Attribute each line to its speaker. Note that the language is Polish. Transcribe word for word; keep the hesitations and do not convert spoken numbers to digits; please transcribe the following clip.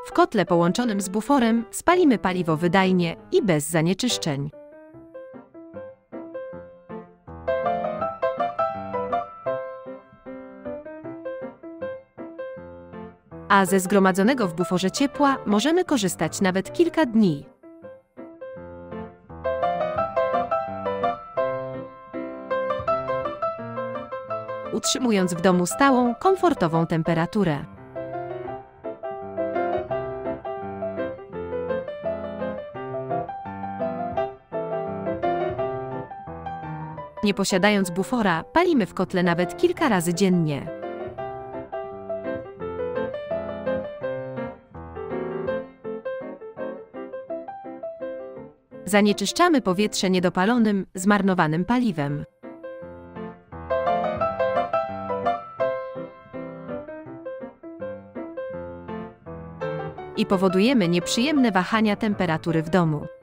Speaker 1: W kotle połączonym z buforem spalimy paliwo wydajnie i bez zanieczyszczeń. A ze zgromadzonego w buforze ciepła możemy korzystać nawet kilka dni. Utrzymując w domu stałą, komfortową temperaturę. Nie posiadając bufora, palimy w kotle nawet kilka razy dziennie. Zanieczyszczamy powietrze niedopalonym, zmarnowanym paliwem. I powodujemy nieprzyjemne wahania temperatury w domu.